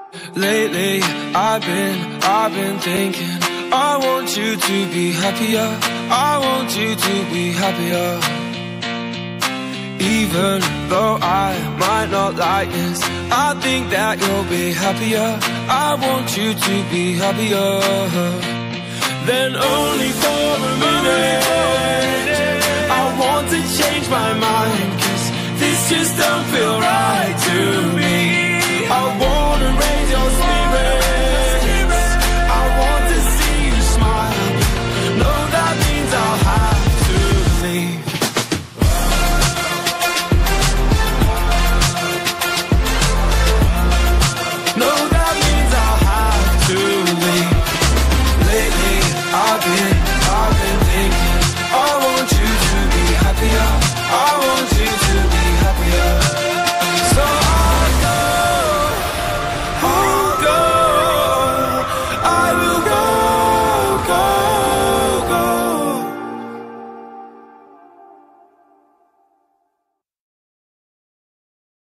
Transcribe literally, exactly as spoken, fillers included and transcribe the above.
Lately, I've been, I've been thinking I want you to be happier, I want you to be happier. Even though I might not like this, I think that you'll be happier, I want you to be happier. Then only for a minute I want to change my mind, 'cause this just don't feel right to me. I wanna raise your spirits, I want to see you smile. No, that means I'll have to leave. No, that